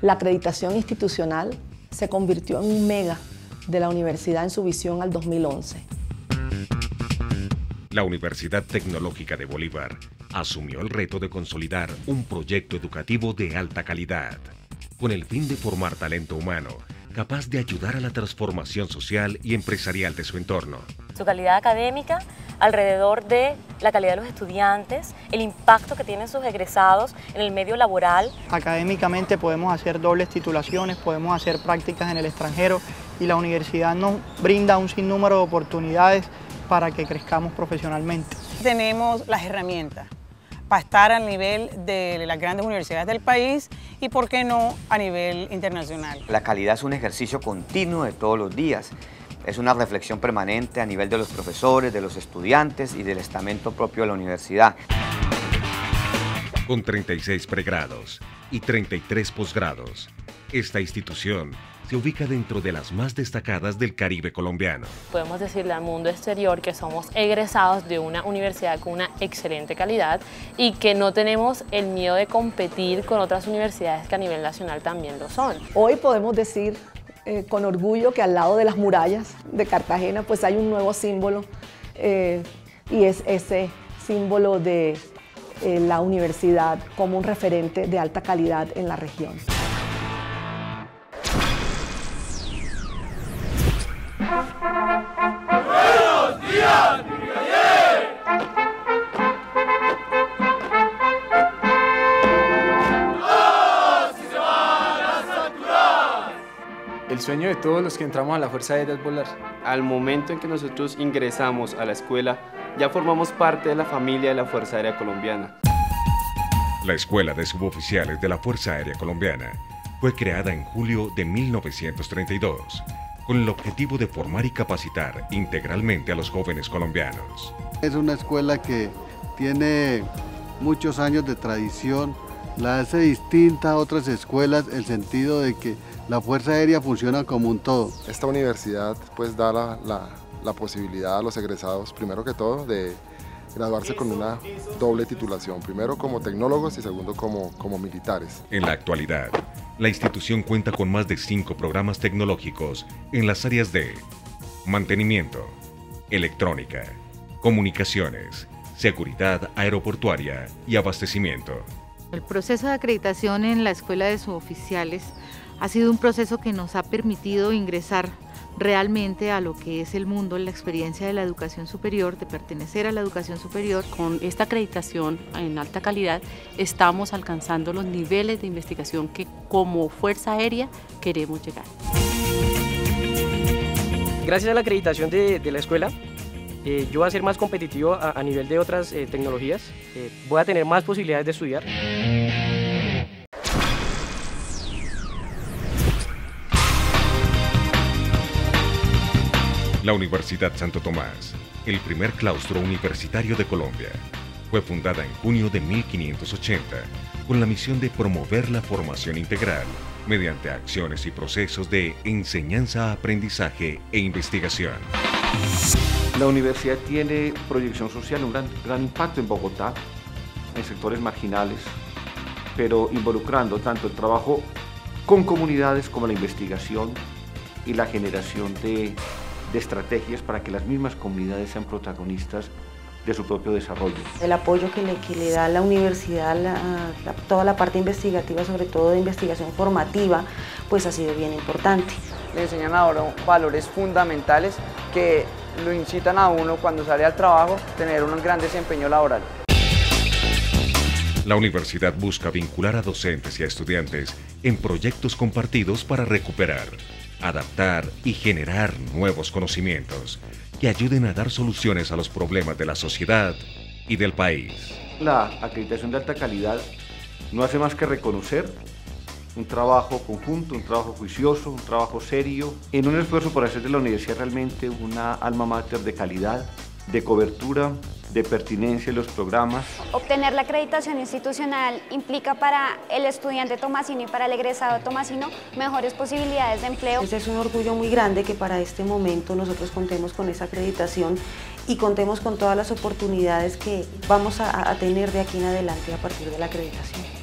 La acreditación institucional se convirtió en un mega de la universidad en su visión al 2011. La Universidad Tecnológica de Bolívar asumió el reto de consolidar un proyecto educativo de alta calidad, con el fin de formar talento humano capaz de ayudar a la transformación social y empresarial de su entorno. Su calidad académica, alrededor de la calidad de los estudiantes, el impacto que tienen sus egresados en el medio laboral. Académicamente podemos hacer dobles titulaciones, podemos hacer prácticas en el extranjero y la universidad nos brinda un sinnúmero de oportunidades para que crezcamos profesionalmente. Tenemos las herramientas para estar al nivel de las grandes universidades del país y, por qué no, a nivel internacional. La calidad es un ejercicio continuo de todos los días. Es una reflexión permanente a nivel de los profesores, de los estudiantes y del estamento propio de la universidad. Con 36 pregrados y 33 posgrados, esta institución se ubica dentro de las más destacadas del Caribe colombiano. Podemos decirle al mundo exterior que somos egresados de una universidad con una excelente calidad y que no tenemos el miedo de competir con otras universidades que a nivel nacional también lo son. Hoy podemos decir con orgullo que al lado de las murallas de Cartagena pues hay un nuevo símbolo y es ese símbolo de la universidad como un referente de alta calidad en la región. ¡Buenos días, brigadier! ¡Ah, si se van las alturas! El sueño de todos los que entramos a la Fuerza Aérea es volar. Al momento en que nosotros ingresamos a la escuela, ya formamos parte de la familia de la Fuerza Aérea Colombiana. La Escuela de Suboficiales de la Fuerza Aérea Colombiana fue creada en julio de 1932, con el objetivo de formar y capacitar integralmente a los jóvenes colombianos. Es una escuela que tiene muchos años de tradición, la hace distinta a otras escuelas, el sentido de que la Fuerza Aérea funciona como un todo. Esta universidad pues da la posibilidad a los egresados, primero que todo, de graduarse con una doble titulación, primero como tecnólogos y segundo como militares. En la actualidad, la institución cuenta con más de 5 programas tecnológicos en las áreas de mantenimiento, electrónica, comunicaciones, seguridad aeroportuaria y abastecimiento. El proceso de acreditación en la Escuela de Suboficiales ha sido un proceso que nos ha permitido ingresar realmente a lo que es el mundo, la experiencia de la educación superior, de pertenecer a la educación superior. Con esta acreditación en alta calidad estamos alcanzando los niveles de investigación que como Fuerza Aérea queremos llegar. Gracias a la acreditación de la escuela, yo voy a ser más competitivo a nivel de otras tecnologías, voy a tener más posibilidades de estudiar. La Universidad Santo Tomás, el primer claustro universitario de Colombia, fue fundada en junio de 1580 con la misión de promover la formación integral mediante acciones y procesos de enseñanza, aprendizaje e investigación. La universidad tiene proyección social, un gran impacto en Bogotá, en sectores marginales, pero involucrando tanto el trabajo con comunidades como la investigación y la generación de estrategias para que las mismas comunidades sean protagonistas de su propio desarrollo. El apoyo que le da la universidad, toda la parte investigativa, sobre todo de investigación formativa, pues ha sido bien importante. Le enseñan ahora valores fundamentales que lo incitan a uno cuando sale al trabajo tener un gran desempeño laboral. La universidad busca vincular a docentes y a estudiantes en proyectos compartidos para recuperar, adaptar y generar nuevos conocimientos que ayuden a dar soluciones a los problemas de la sociedad y del país. La acreditación de alta calidad no hace más que reconocer un trabajo conjunto, un trabajo juicioso, un trabajo serio, en un esfuerzo por hacer de la universidad realmente una alma mater de calidad, de cobertura, de pertinencia en los programas. Obtener la acreditación institucional implica para el estudiante tomasino y para el egresado tomasino mejores posibilidades de empleo. Es un orgullo muy grande que para este momento nosotros contemos con esa acreditación y contemos con todas las oportunidades que vamos a tener de aquí en adelante a partir de la acreditación.